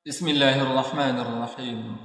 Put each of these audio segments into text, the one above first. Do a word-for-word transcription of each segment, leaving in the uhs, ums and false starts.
بسم الله الرحمن الرحيم.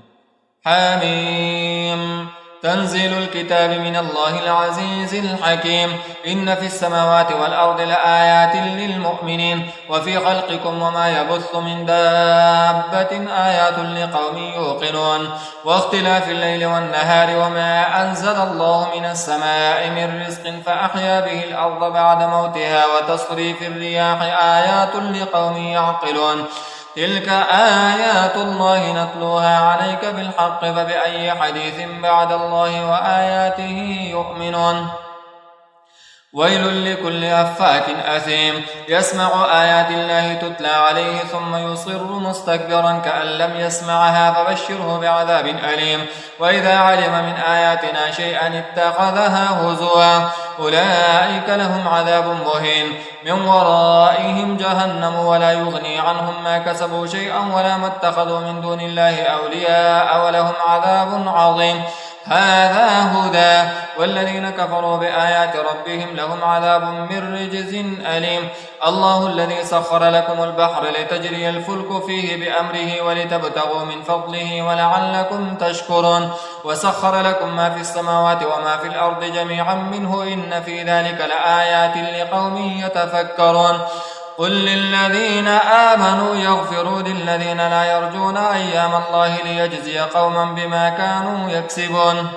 حميم. تنزيل الكتاب من الله العزيز الحكيم. إن في السماوات والأرض لآيات للمؤمنين وفي خلقكم وما يبث من دابة آيات لقوم يوقنون واختلاف الليل والنهار وما أنزل الله من السماء من رزق فأحيا به الأرض بعد موتها وتصريف الرياح آيات لقوم يعقلون. تلك آيات الله نتلوها عليك بالحق فبأي حديث بعد الله وآياته يؤمنون. ويل لكل أفاك أثيم يسمع آيات الله تتلى عليه ثم يصر مستكبرا كأن لم يسمعها فبشره بعذاب أليم. وإذا علم من آياتنا شيئا اتخذها هزوا أولئك لهم عذاب مهين من ورائهم جهنم ولا يغني عنهم ما كسبوا شيئا ولا ما اتخذوا من دون الله أولياء ولهم عذاب عظيم. هذا هدى والذين كفروا بآيات ربهم لهم عذاب من رجز أليم. الله الذي سخر لكم البحر لتجري الفلك فيه بأمره ولتبتغوا من فضله ولعلكم تشكرون. وسخر لكم ما في السماوات وما في الأرض جميعا منه إن في ذلك لآيات لقوم يتفكرون. قل للذين آمنوا يغفروا للذين لا يرجون أيام الله ليجزي قوما بما كانوا يكسبون.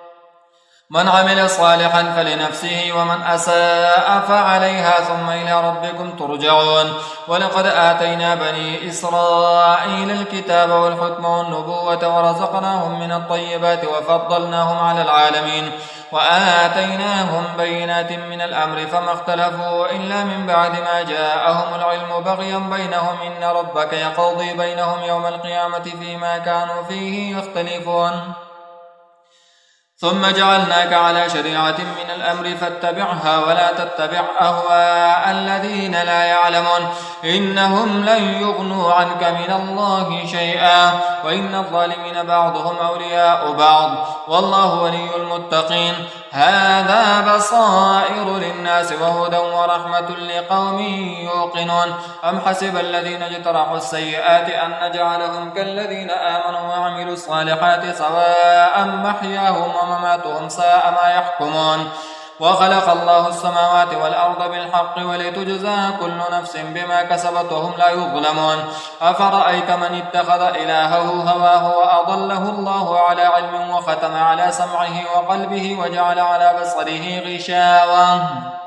من عمل صالحا فلنفسه ومن أساء فعليها ثم إلى ربكم ترجعون. ولقد آتينا بني إسرائيل الكتاب والحكم والنبوة ورزقناهم من الطيبات وفضلناهم على العالمين وآتيناهم بينات من الأمر فما اختلفوا إلا من بعد ما جاءهم العلم بغيا بينهم إن ربك يقضي بينهم يوم القيامة فيما كانوا فيه يختلفون. ثم جعلناك على شريعة من الأمر فاتبعها ولا تتبع أهواء الذين لا يعلمون إنهم لن يغنوا عنك من الله شيئا وإن الظالمين بعضهم أولياء بعض والله ولي المتقين. هذا بصائر للناس وهدى ورحمة لقوم يوقنون. أم حسب الذين اجترحوا السيئات أن نجعلهم كالذين آمنوا وعملوا الصالحات سواء محياهم ومماتهم ساء ما يحكمون. وخلق الله السماوات والأرض بالحق ولتجزى كل نفس بما كسبت وهم لا يظلمون. أفرأيت من اتخذ إلهه هواه وأضله الله على علم وختم على سمعه وقلبه وجعل على بصره غشاوة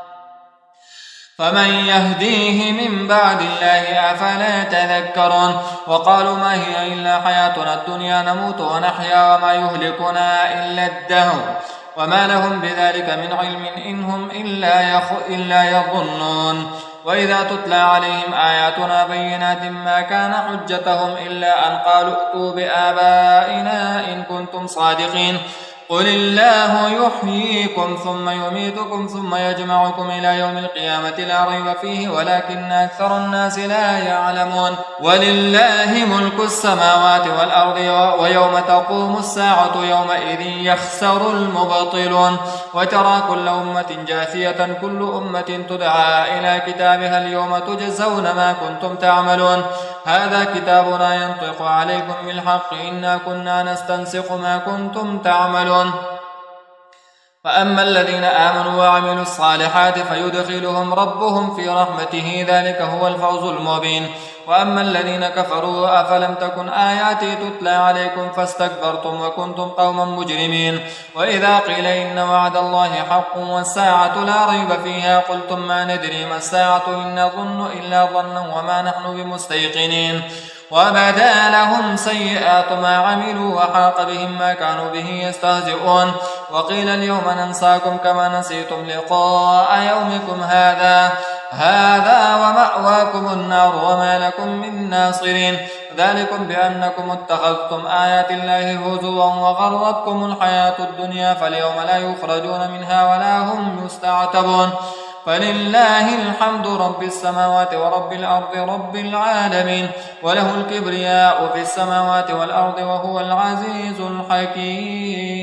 فمن يهديه من بعد الله أفلا تذكرون. وقالوا ما هي إلا حياتنا الدنيا نموت ونحيا وما يهلكنا إلا الدهر وما لهم بذلك من علم إنهم إلا, يخ... إلا يظنون. وإذا تتلى عليهم آياتنا بينات ما كان حجتهم إلا أن قالوا ائتوا بآبائنا إن كنتم صادقين. قل الله يحييكم ثم يميتكم ثم يجمعكم إلى يوم القيامة لا ريب فيه ولكن أكثر الناس لا يعلمون. ولله ملك السماوات والأرض ويوم تقوم الساعة يومئذ يخسر المبطلون. وترى كل أمة جاثية كل أمة تدعى إلى كتابها اليوم تجزون ما كنتم تعملون. هذا كتابنا ينطق عليكم بالحق إنا كنا نستنسخ ما كنتم تعملون. فأما الذين آمنوا وعملوا الصالحات فيدخلهم ربهم في رحمته ذلك هو الفوز المبين. وأما الذين كفروا أفلم تكن آياتي تتلى عليكم فاستكبرتم وكنتم قوما مجرمين. وإذا قيل إن وعد الله حق والساعة لا ريب فيها قلتم ما ندري ما الساعة إن نظن إلا ظنا وما نحن بمستيقنين. وبدا لهم سيئات ما عملوا وحاق بهم ما كانوا به يستهزئون. وقيل اليوم ننساكم كما نسيتم لقاء يومكم هذا هذا ومأواكم النار وما لكم من ناصرين. ذلكم بأنكم اتخذتم آيات الله هزوا وغرتكم الحياة الدنيا فاليوم لا يخرجون منها ولا هم يستعتبون. فلله الحمد رب السماوات ورب الأرض رب العالمين وله الكبرياء في السماوات والأرض وهو العزيز الحكيم.